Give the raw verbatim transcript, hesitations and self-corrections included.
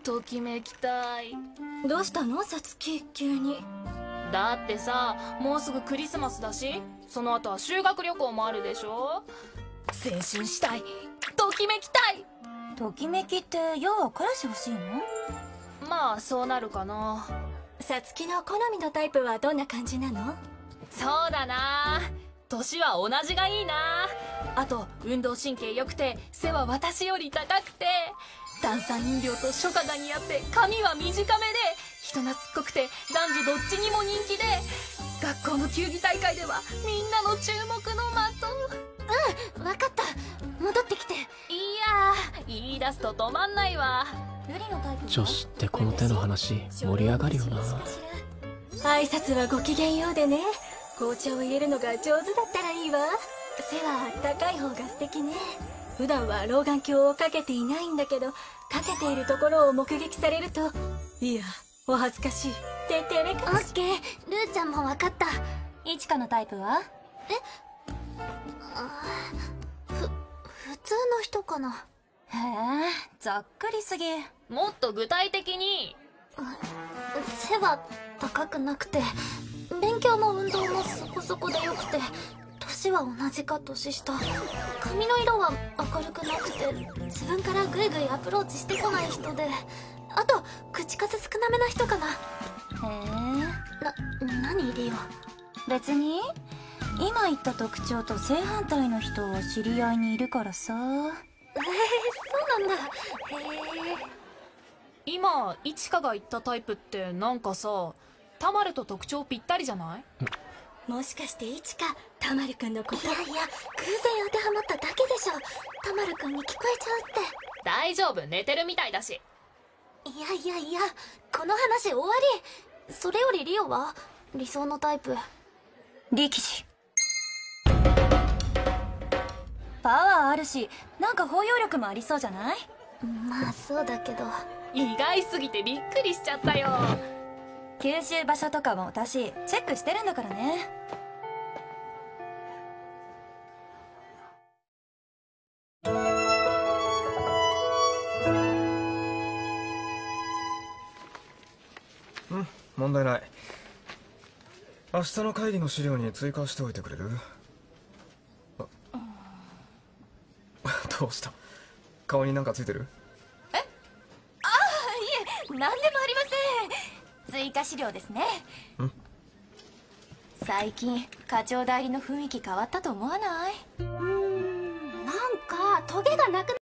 ときめきたい。 どうしたのさつき、急に。 だってさ、もうすぐクリスマスだし、その後は修学旅行もあるでしょ。青春したい、ときめきたい。 ときめきって要は彼氏欲しいの？ まあそうなるかな。 さつきの好みのタイプはどんな感じなの？ そうだな、年は同じがいいな。あと運動神経良くて背は私より高くて、炭酸飲料と初夏が似合って髪は短めで人懐っこくて男女どっちにも人気で、学校の球技大会ではみんなの注目の的。 うん、分かった。戻ってきて。 いやー、言い出すと止まんないわ。 女子ってこの手の話盛り上がるよな。 挨拶はごきげんようでね。紅茶を入れるのが上手だったらいいわ。背は高い方が素敵ね。普段は老眼鏡をかけていないんだけど、かけているところを目撃されると、いや、お恥ずかしいって照れかす。オッケー、ルーちゃんも分かった。いちかのタイプは？え？ふ、普通の人かな。へえ、ざっくりすぎ。 もっと具体的に。 背は高くなくて、勉強も運動もそこそこでよくて、年は同じか年下。髪の色は明るくなくて、自分からグイグイアプローチしてこない人で、あと口数少なめな人かな。へえ。な、何リオ？別に今言った特徴と正反対の人は知り合いにいるからさ。えー、そうなんだ。へえ。 今いちかが言ったタイプってなんかさ、たまると特徴ぴったりじゃない？ もしかしていちか、たまるくんのこと？いやいや、偶然当てはまっただけでしょ。たまるくんに聞こえちゃうって。 大丈夫、寝てるみたいだし。 いやいやいや、この話終わり。それよりリオは理想のタイプ。力士。パワーあるし、なんか包容力もありそうじゃない？まあそうだけど。 意外すぎてびっくりしちゃったよ。 吸収場所とかも私チェックしてるんだからね。 うん、問題ない。明日の会議の資料に追加しておいてくれる？あどうした？顔になんかついてる？ え？ああ、いえ、何でもありません。追加資料ですね。 ん？ 最近課長代理の雰囲気変わったと思わない？うーん、なんかトゲがなくな